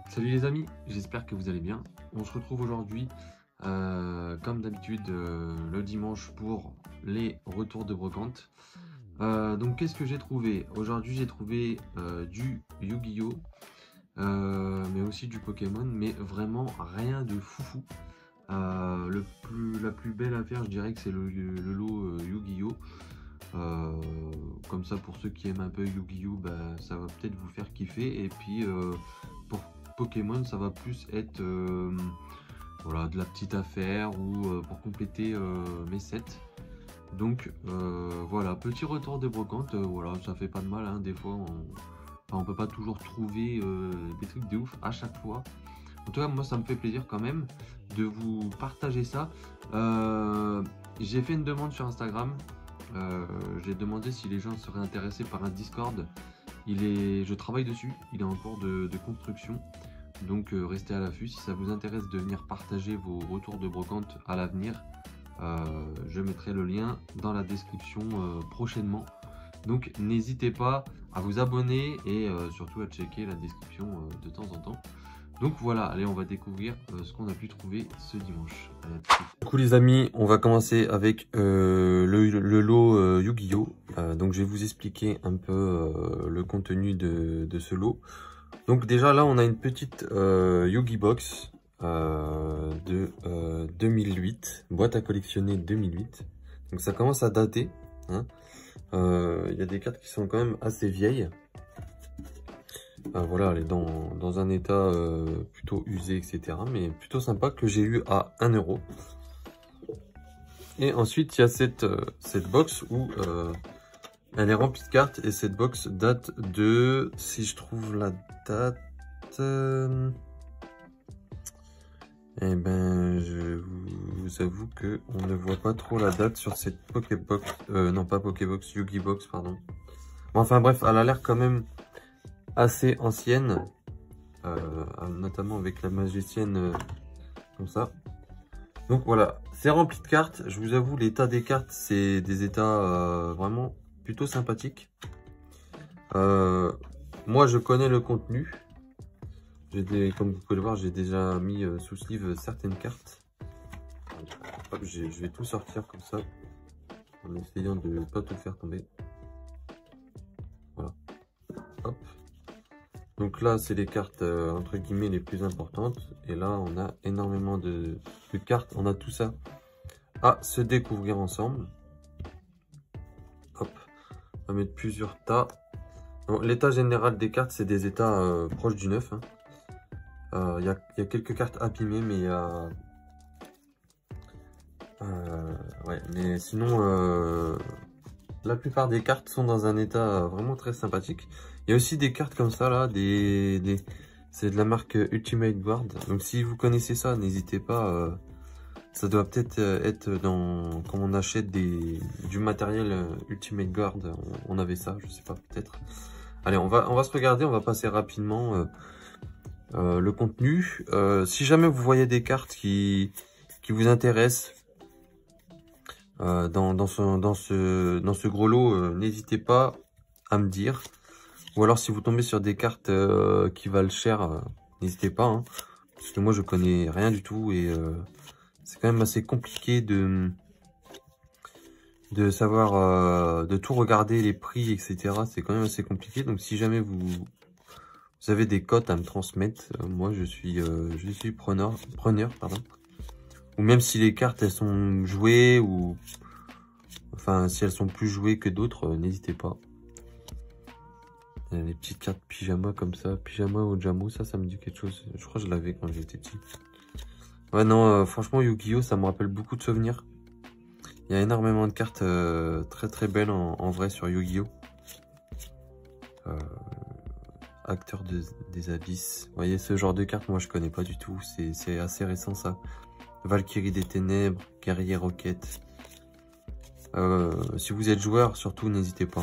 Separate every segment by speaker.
Speaker 1: Salut les amis, j'espère que vous allez bien. On se retrouve aujourd'hui, comme d'habitude, le dimanche pour les retours de brocante. Donc qu'est-ce que j'ai trouvé? Aujourd'hui j'ai trouvé du Yu-Gi-Oh! Mais aussi du Pokémon, mais vraiment rien de foufou. La plus belle affaire, je dirais que c'est le lot Yu-Gi-Oh! Comme ça, pour ceux qui aiment un peu Yu-Gi-Oh! Bah, ça va peut-être vous faire kiffer. Et puis pour Pokémon, ça va plus être voilà, de la petite affaire ou pour compléter mes sets. Donc voilà, petit retour de brocante, voilà, ça fait pas de mal, hein, des fois on peut pas toujours trouver des trucs de ouf à chaque fois. En tout cas, moi ça me fait plaisir quand même de vous partager ça. J'ai fait une demande sur Instagram. J'ai demandé si les gens seraient intéressés par un Discord. Je travaille dessus, il est en cours de construction. Donc restez à l'affût. Si ça vous intéresse de venir partager vos retours de brocante à l'avenir, je mettrai le lien dans la description prochainement. Donc n'hésitez pas à vous abonner et surtout à checker la description de temps en temps. Donc voilà, allez, on va découvrir ce qu'on a pu trouver ce dimanche. Allez, à tout de suite. Du coup les amis, on va commencer avec le lot Yu-Gi-Oh! Donc je vais vous expliquer un peu le contenu de ce lot. Donc déjà là on a une petite Yu-Gi Box de 2008, boîte à collectionner 2008. Donc ça commence à dater, hein. Y a des cartes qui sont quand même assez vieilles. Voilà, elle est dans un état plutôt usé, etc. Mais plutôt sympa, que j'ai eu à 1 €. Et ensuite, il y a cette box où elle est remplie de cartes. Et cette box date de... Si je trouve la date... Eh ben, je vous avoue que on ne voit pas trop la date sur cette Pokébox. Non, pas Pokébox, Yu-Gi Box, pardon. Bon, enfin bref, elle a l'air quand même assez ancienne, notamment avec la magicienne comme ça. Donc voilà, c'est rempli de cartes. Je vous avoue, l'état des cartes, c'est des états vraiment plutôt sympathiques. Moi, je connais le contenu. Comme vous pouvez le voir, j'ai déjà mis sous sleeve certaines cartes. Hop, je vais tout sortir comme ça, en essayant de ne pas tout faire tomber. Voilà. Hop. Donc là, c'est les cartes entre guillemets les plus importantes. Et là, on a énormément de cartes. On a tout ça à se découvrir ensemble. Hop. On va mettre plusieurs tas. Bon, l'état général des cartes, c'est des états proches du neuf, hein. Il y a quelques cartes abîmées, mais il y a... ouais, mais sinon, la plupart des cartes sont dans un état vraiment très sympathique. Il y a aussi des cartes comme ça, là, c'est de la marque Ultimate Guard. Donc si vous connaissez ça, n'hésitez pas. Ça doit peut-être être dans... Quand on achète du matériel Ultimate Guard, on avait ça, je sais pas, peut-être. Allez, on va se regarder, on va passer rapidement le contenu. Si jamais vous voyez des cartes qui vous intéressent dans ce gros lot, n'hésitez pas à me dire. Ou alors si vous tombez sur des cartes qui valent cher, n'hésitez pas, hein, parce que moi je connais rien du tout et c'est quand même assez compliqué de savoir, de tout regarder, les prix, etc. C'est quand même assez compliqué. Donc si jamais vous avez des cotes à me transmettre, moi je suis preneur, pardon. Ou même si les cartes elles sont jouées, ou enfin si elles sont plus jouées que d'autres, n'hésitez pas. Les petites cartes pyjama comme ça, pyjama au jamo, ça me dit quelque chose. Je crois que je l'avais quand j'étais petit. Ouais non, franchement Yu-Gi-Oh! Ça me rappelle beaucoup de souvenirs. Il y a énormément de cartes très très belles en vrai sur Yu-Gi-Oh! Acteur des abysses. Vous voyez, ce genre de cartes, moi je connais pas du tout. C'est assez récent ça. Valkyrie des ténèbres, guerrier roquette. Si vous êtes joueur, surtout n'hésitez pas.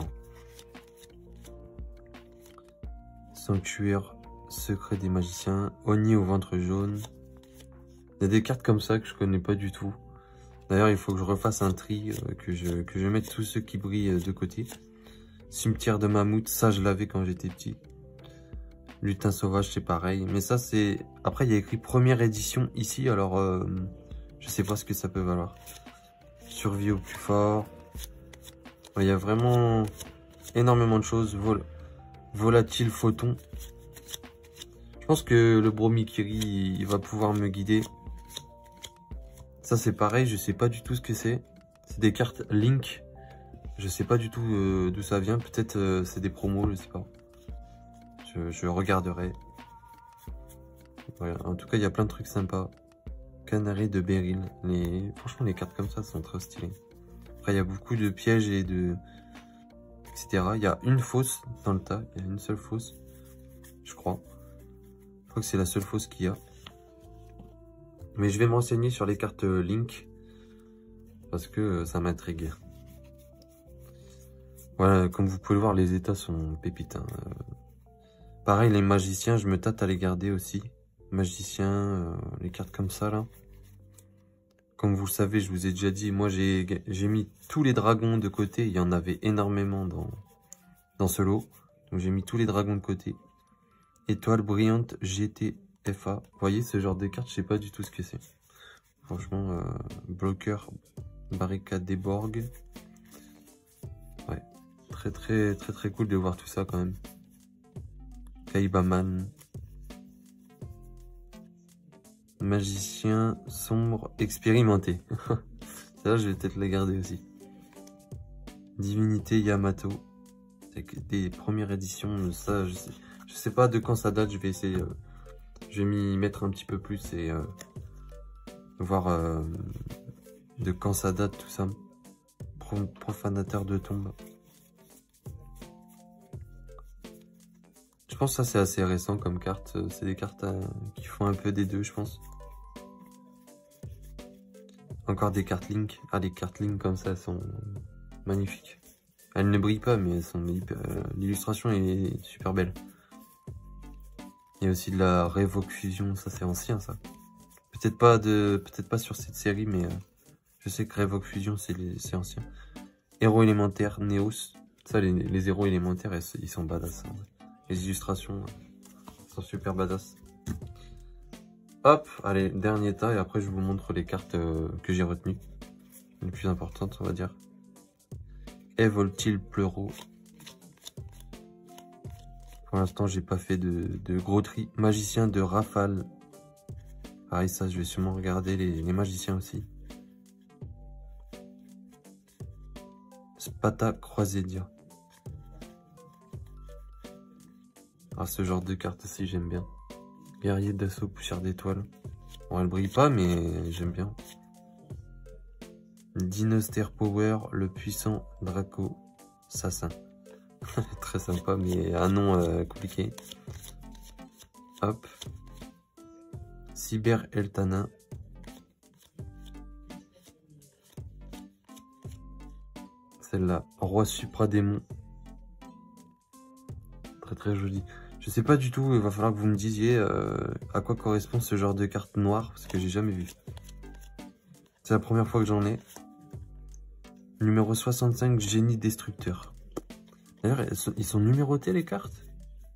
Speaker 1: Sanctuaire secret des magiciens, Oni au ventre jaune. Il y a des cartes comme ça que je connais pas du tout. D'ailleurs, il faut que je refasse un tri, que je mette tous ceux qui brillent de côté. Cimetière de mammouth, ça je l'avais quand j'étais petit.
Speaker 2: Lutin sauvage, c'est pareil. Mais ça, c'est... Après, il y a écrit première édition ici. Alors, je sais pas ce que ça peut valoir. Survie au plus fort. Il y a vraiment énormément de choses. Volatile photon. Je pense que le Bromikiri, il va pouvoir me guider. Ça, c'est pareil. Je sais pas du tout ce que c'est. C'est des cartes Link. Je sais pas du tout d'où ça vient. Peut-être c'est des promos, je sais pas. Je regarderai. Voilà. En tout cas, il y a plein de trucs sympas. Canari de Beryl. Franchement, les cartes comme ça sont très stylées. Après, il y a beaucoup de pièges et de... etc. Il y a une fausse dans le tas. Il y a une seule fausse. Je crois. Je crois que c'est la seule fausse qu'il y a. Mais je vais me renseigner sur les cartes Link. Parce que ça m'intrigue. Voilà, comme vous pouvez le voir, les états sont pépites. Hein. Pareil, les magiciens, je me tâte à les garder aussi. Magiciens, les cartes comme ça, là. Comme vous le savez, je vous ai déjà dit, moi, j'ai mis tous les dragons de côté. Il y en avait énormément dans ce lot. Donc, j'ai mis tous les dragons de côté. Étoile brillante GTFA. Vous voyez, ce genre de cartes, je sais pas du tout ce que c'est. Franchement, bloqueur, barricade des Borg. Ouais, très cool de voir tout ça quand même. Kaibaman. Magicien sombre expérimenté. Ça, je vais peut-être la garder aussi. Divinité Yamato. C'est des premières éditions. Ça, je sais pas de quand ça date. Je vais essayer. Je vais m'y mettre un petit peu plus et voir de quand ça date tout ça. Profanateur de tombe. Je pense que ça c'est assez récent comme carte. C'est des cartes qui font un peu des deux, je pense. Encore des cartes Link. Ah, les cartes Link comme ça, elles sont magnifiques. Elles ne brillent pas, mais elles sont l'illustration est super belle. Il y a aussi de la Révoque Fusion, ça c'est ancien ça. Peut-être pas sur cette série, mais je sais que Révoque Fusion c'est ancien. Héros élémentaire, Neos. Ça, les héros élémentaires, ils sont badass. Hein. Les illustrations sont super badass. Hop, allez, dernier tas et après je vous montre les cartes que j'ai retenues. Les plus importantes, on va dire. Evoltil Pleuro. Pour l'instant, j'ai pas fait de gros tri. Magicien de Rafale. Pareil, ça, je vais sûrement regarder les magiciens aussi. Spata Croisédia. Ah, ce genre de carte aussi, j'aime bien. Guerrier d'assaut, poussière d'étoile. Bon, elle brille pas, mais j'aime bien. Dinoster Power, le puissant Draco Assassin. Très sympa, mais un nom compliqué. Hop. Cyber Eltana. Celle-là, Roi Supradémon. Très joli. Je sais pas du tout, il va falloir que vous me disiez à quoi correspond ce genre de carte noire, parce que j'ai jamais vu. C'est la première fois que j'en ai. Numéro 65, Génie Destructeur. D'ailleurs, ils sont numérotés les cartes.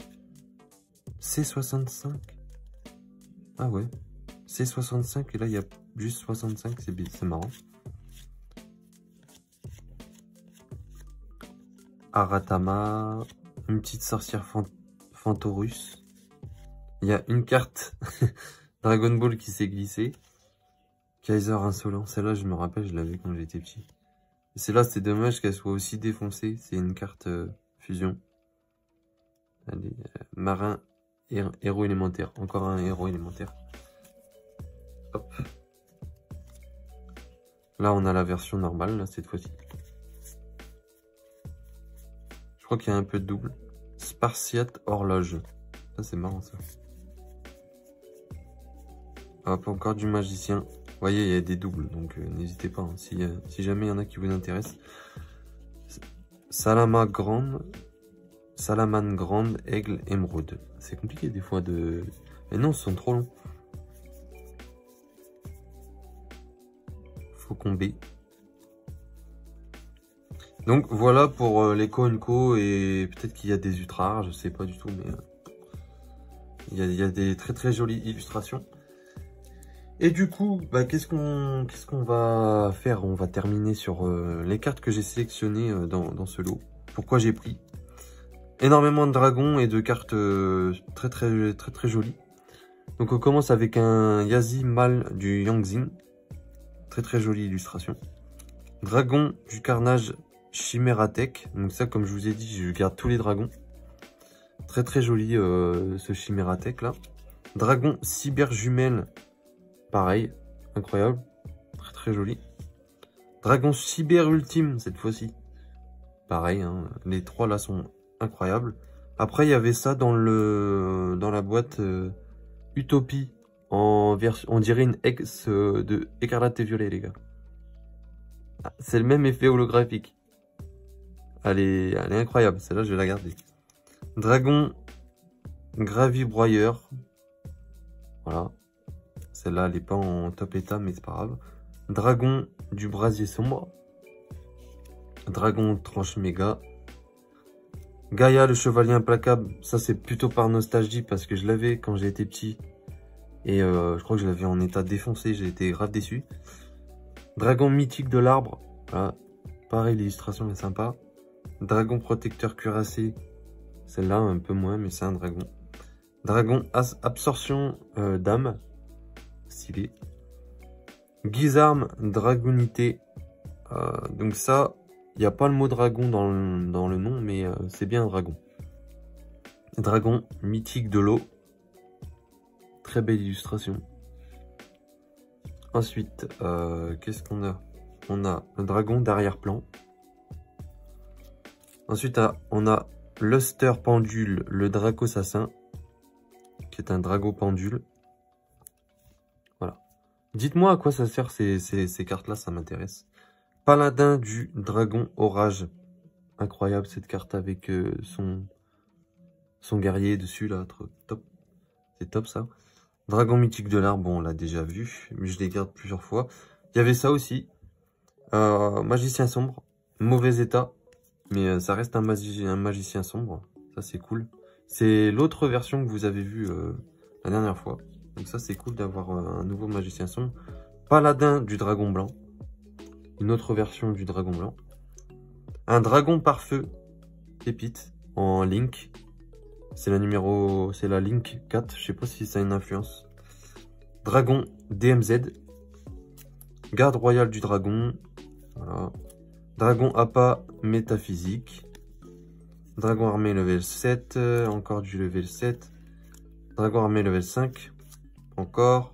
Speaker 2: C65. Ah ouais. C65 et là il y a juste 65, c'est marrant. Aratama. Une petite sorcière Fantorus. Il y a une carte Dragon Ball qui s'est glissée. Kaiser Insolent. Celle-là, je me rappelle, je l'avais quand j'étais petit. Et celle-là, c'est dommage qu'elle soit aussi défoncée. C'est une carte fusion. Allez, marin, héros élémentaire. Encore un héros élémentaire. Hop. Là, on a la version normale, là, cette fois-ci. Je crois qu'il y a un peu de double. Spartiate Horloge. Ça, c'est marrant, ça. Hop, encore du magicien. Vous voyez, il y a des doubles, donc n'hésitez pas. Hein, si jamais il y en a qui vous intéressent. Salamane Grande, Aigle, Émeraude. C'est compliqué des fois de... Mais non, ce sont trop longs. Faucon B. Donc voilà pour les Co&Co et peut-être qu'il y a des ultras rares, je sais pas du tout, mais Il y a des très jolies illustrations. Et du coup, bah, qu'est-ce qu'on va faire? On va terminer sur les cartes que j'ai sélectionnées dans ce lot. Pourquoi j'ai pris énormément de dragons et de cartes très jolies. Donc on commence avec un Yazi Mal du Yangzing. Très jolie illustration. Dragon du Carnage Chimératech. Donc ça, comme je vous ai dit, je garde tous les dragons. Très joli ce Chimératech là. Dragon Cyber Jumelle. Pareil, incroyable. Très joli. Dragon Cyber Ultime cette fois-ci. Pareil, hein, les trois là sont incroyables. Après, il y avait ça dans la boîte Utopie. On dirait une ex de Écarlate et Violet, les gars. Ah, c'est le même effet holographique. Elle est incroyable. Celle-là, je vais la garder. Dragon Gravibroyeur. Voilà. Celle-là, elle n'est pas en top état, mais c'est pas grave. Dragon du Brasier Sombre. Dragon Tranche Méga. Gaïa, le Chevalier Implacable. Ça, c'est plutôt par nostalgie parce que je l'avais quand j'étais petit. Et je crois que je l'avais en état défoncé, j'ai été grave déçu. Dragon mythique de l'arbre. Voilà. Pareil, l'illustration est sympa. Dragon protecteur cuirassé. Celle-là, un peu moins, mais c'est un dragon. Dragon absorption d'âme. Stylé. Guisarme dragonité. Donc ça, il n'y a pas le mot dragon dans le nom, mais c'est bien un dragon. Dragon mythique de l'eau. Très belle illustration. Ensuite, qu'est-ce qu'on a? On a le dragon d'arrière-plan. Ensuite, on a Luster Pendule, le Dracosassin, qui est un dragon pendule. Voilà. Dites-moi à quoi ça sert ces cartes-là, ça m'intéresse. Paladin du Dragon Orage. Incroyable cette carte avec son guerrier dessus, là. Top. C'est top ça. Dragon mythique de l'arbre, bon, on l'a déjà vu, mais je les garde plusieurs fois. Il y avait ça aussi. Magicien sombre, mauvais état, mais ça reste un magicien sombre. Ça, c'est cool. C'est l'autre version que vous avez vue la dernière fois. Donc ça, c'est cool d'avoir un nouveau magicien sombre. Paladin du dragon blanc. Une autre version du dragon blanc. Un dragon par feu, pépite, en Link. C'est la Link 4, je sais pas si ça a une influence. Dragon DMZ. Garde royale du dragon. Voilà. Dragon Appa métaphysique. Dragon armé level 7. Encore du level 7. Dragon armé level 5. Encore.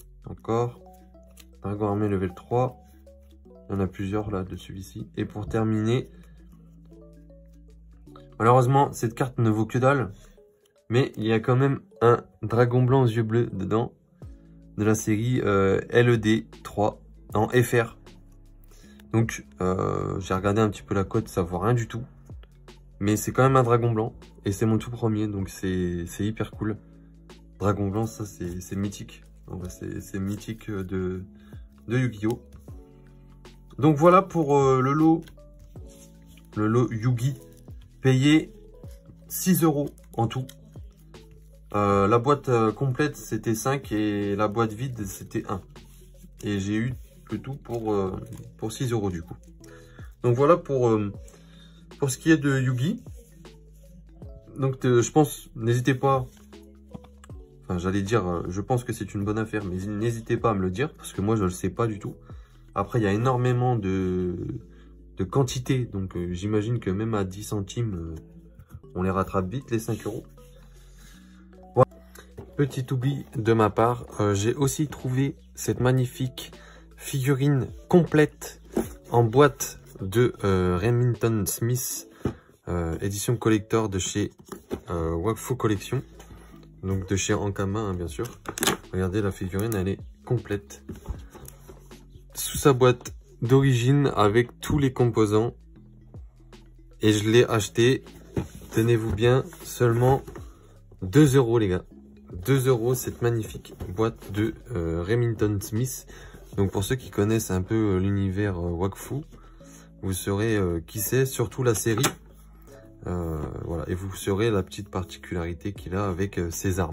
Speaker 2: Dragon armé level 3. Il y en a plusieurs là de celui-ci. Et pour terminer, malheureusement, cette carte ne vaut que dalle. Mais il y a quand même un dragon blanc aux yeux bleus dedans. De la série LED 3 en FR. Donc, j'ai regardé un petit peu la cote, ça vaut rien du tout. Mais c'est quand même un dragon blanc. Et c'est mon tout premier, donc c'est hyper cool. Dragon blanc, ça c'est mythique. C'est mythique de Yu-Gi-Oh! Donc voilà pour le lot Yu-Gi. Payé 6 € en tout. La boîte complète c'était 5 et la boîte vide c'était 1. Et j'ai eu le tout pour 6 € du coup. Donc voilà pour ce qui est de Yu-Gi. Donc je pense, n'hésitez pas, enfin j'allais dire, je pense que c'est une bonne affaire, mais n'hésitez pas à me le dire, parce que moi je ne le sais pas du tout. Après il y a énormément de quantité, donc j'imagine que même à 10 centimes, on les rattrape vite les 5 €. Voilà. Petit oubli de ma part, j'ai aussi trouvé cette magnifique figurine complète en boîte de Remington Smith, édition collector de chez Wakfu Collection, donc de chez Ankama hein, bien sûr. Regardez, la figurine elle est complète sous sa boîte d'origine avec tous les composants, et je l'ai acheté, tenez-vous bien, seulement 2 € les gars. 2 € cette magnifique boîte de Remington Smith. Donc pour ceux qui connaissent un peu l'univers Wakfu, vous saurez qui c'est, surtout la série. Voilà, et vous saurez la petite particularité qu'il a avec ses armes.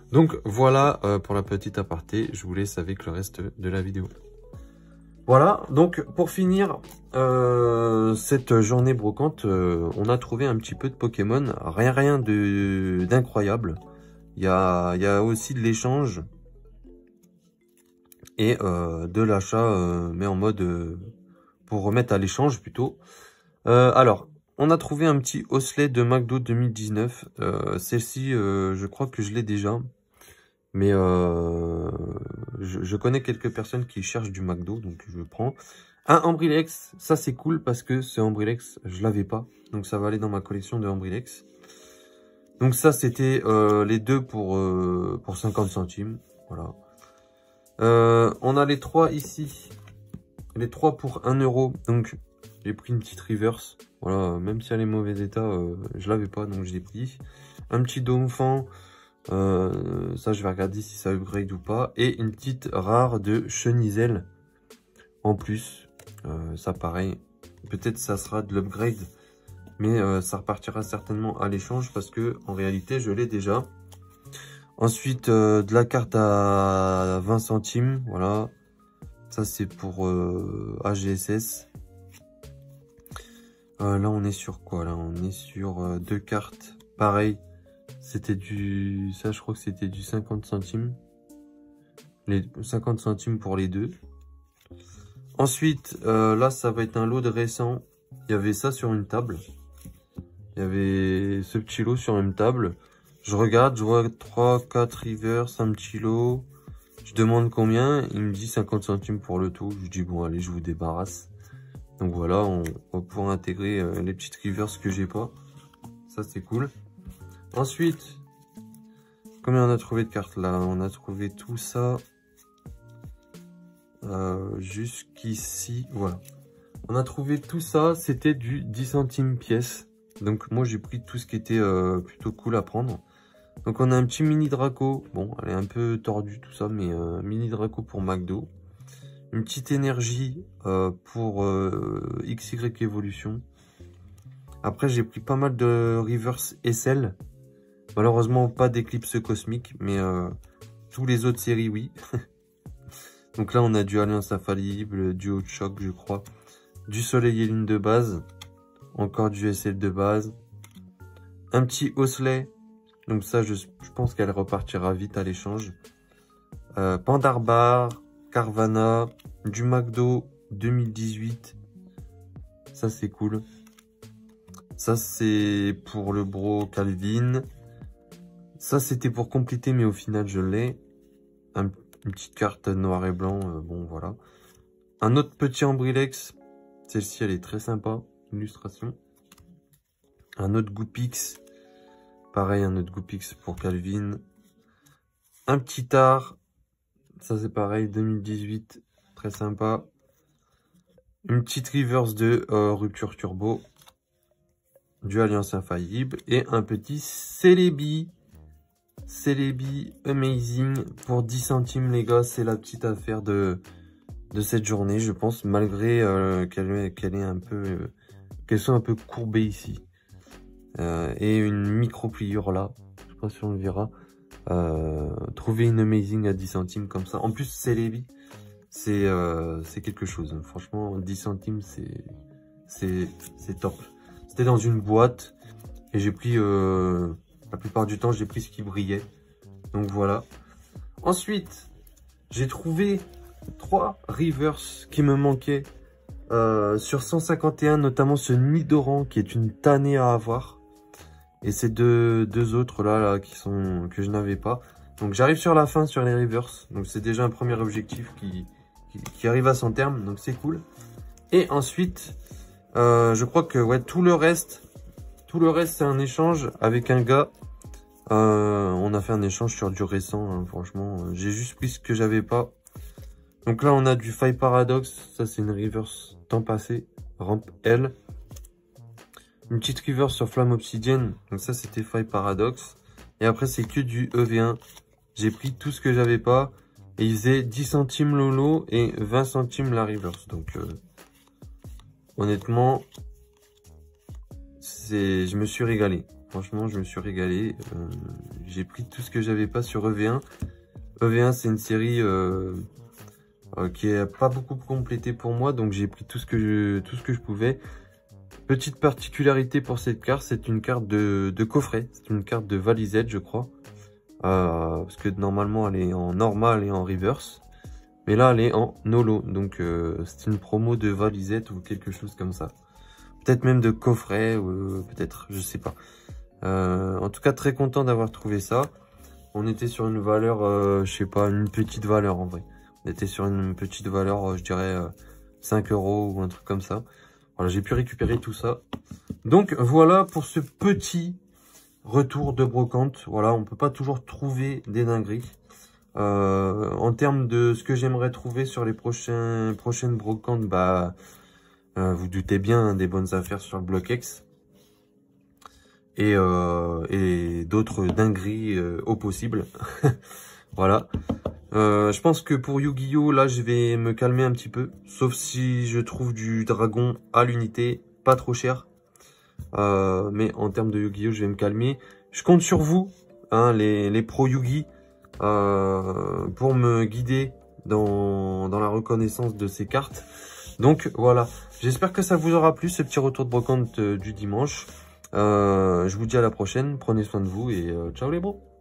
Speaker 2: Donc voilà pour la petite aparté, je vous laisse avec le reste de la vidéo. Voilà, donc pour finir cette journée brocante, on a trouvé un petit peu de Pokémon, rien d'incroyable. Il y a aussi de l'échange et de l'achat, mais en mode pour remettre à l'échange plutôt. Alors, on a trouvé un petit osselet de McDo 2019. Celle-ci, je crois que je l'ai déjà. Mais je connais quelques personnes qui cherchent du McDo, donc je le prends. Un Ambrilex, ça c'est cool parce que ce Ambrilex, je l'avais pas. Donc ça va aller dans ma collection de Ambrilex. Donc ça c'était les deux pour 50 centimes. Voilà. On a les trois ici. Les trois pour 1 €. Donc j'ai pris une petite reverse. Voilà, même si elle est en mauvais état, je l'avais pas, donc je l'ai pris. Un petit Donphan. Ça je vais regarder si ça upgrade ou pas. Et une petite rare de Chenizel en plus. Ça pareil. Peut-être ça sera de l'upgrade. Mais ça repartira certainement à l'échange parce que en réalité je l'ai déjà. Ensuite de la carte à 20 centimes. Voilà. Ça c'est pour AGSS. Là on est sur quoi? Là on est sur deux cartes. Pareil. C'était du... Ça je crois que c'était du 50 centimes. Les 50 centimes pour les deux. Ensuite là ça va être un lot de récent. Il y avait ça sur une table. Il y avait ce petit lot sur une table. Je regarde, je vois 3, 4 rivers, un petit lot. Je demande combien. Il me dit 50 centimes pour le tout. Je dis bon allez, je vous débarrasse. Donc voilà, on va pouvoir intégrer les petites rivers que j'ai pas. Ça c'est cool. Ensuite, combien on a trouvé de cartes là? On a trouvé tout ça jusqu'ici. Voilà. On a trouvé tout ça, c'était du 10 centimes pièce. Donc moi j'ai pris tout ce qui était plutôt cool à prendre. Donc on a un petit mini Draco. Bon, elle est un peu tordue tout ça, mais mini Draco pour McDo. Une petite énergie pour XY Evolution. Après j'ai pris pas mal de Reverse SL. Malheureusement pas d'éclipse cosmique, mais tous les autres séries oui. Donc là on a du Alliance Infaillible, du Hot Shock je crois, du Soleil et Lune de base, encore du SL de base, un petit Osselet, donc ça je pense qu'elle repartira vite à l'échange, Pandarbar, Carvana, du McDo 2018, ça c'est cool. Ça c'est pour le bro Calvin. Ça c'était pour compléter mais au final je l'ai. Une petite carte noir et blanc, bon voilà. Un autre petit Ambrilex. Celle-ci elle est très sympa. Illustration. Un autre Goopix. Pareil un autre Goopix pour Calvin. Un petit art. Ça c'est pareil 2018. Très sympa. Une petite reverse de Rupture Turbo. Du Alliance Infaillible. Et un petit Celebi. Celebi Amazing pour 10 centimes les gars, c'est la petite affaire de cette journée je pense, malgré qu'elle est un peu qu'elle soit un peu courbée ici et une micro pliure là, je sais pas si on le verra. Trouver une Amazing à 10 centimes comme ça, en plus Celebi c'est quelque chose, franchement 10 centimes c'est top. C'était dans une boîte et j'ai pris la plupart du temps, j'ai pris ce qui brillait. Donc voilà. Ensuite, j'ai trouvé 3 rivers qui me manquaient sur 151, notamment ce Nidoran qui est une tannée à avoir. Et ces deux autres là que je n'avais pas. Donc j'arrive sur la fin sur les rivers. Donc c'est déjà un premier objectif qui arrive à son terme. Donc c'est cool. Et ensuite, je crois que ouais, tout le reste c'est un échange avec un gars. On a fait un échange sur du récent, hein, franchement. J'ai juste pris ce que j'avais pas. Donc là, on a du Fire Paradox. Ça, c'est une reverse temps passé. Ramp L. Une petite reverse sur Flamme Obsidienne. Donc ça, c'était Fire Paradox. Et après, c'est que du EV1. J'ai pris tout ce que j'avais pas. Et il faisait 10 centimes Lolo et 20 centimes la reverse. Donc, honnêtement... je me suis régalé. franchement, je me suis régalé. J'ai pris tout ce que j'avais pas sur EV1. EV1, c'est une série qui est pas beaucoup complétée pour moi, donc j'ai pris tout ce que je pouvais. Petite particularité pour cette carte, c'est une carte de coffret. C'est une carte de valisette, je crois. Parce que normalement, elle est en normal et en reverse. Mais là, elle est en holo. Donc, c'est une promo de valisette ou quelque chose comme ça. Peut-être même de coffret, ou peut-être, je sais pas. En tout cas, très content d'avoir trouvé ça. On était sur une valeur, je sais pas, une petite valeur en vrai. On était sur une petite valeur, je dirais 5 € ou un truc comme ça. Voilà, j'ai pu récupérer tout ça. Donc, voilà pour ce petit retour de brocante. Voilà, on peut pas toujours trouver des dingueries. En termes de ce que j'aimerais trouver sur les prochaines brocantes, bah, vous doutez bien, hein, des bonnes affaires sur le BlockX. Et d'autres dingueries au possible. Voilà. Je pense que pour Yu-Gi-Oh, là, je vais me calmer un petit peu. Sauf si je trouve du dragon à l'unité, pas trop cher. Mais en termes de Yu-Gi-Oh, je vais me calmer. Je compte sur vous, hein, les pros Yu-Gi, pour me guider dans la reconnaissance de ces cartes. Donc, voilà. J'espère que ça vous aura plu, ce petit retour de brocante du dimanche. Je vous dis à la prochaine. Prenez soin de vous et ciao les bros.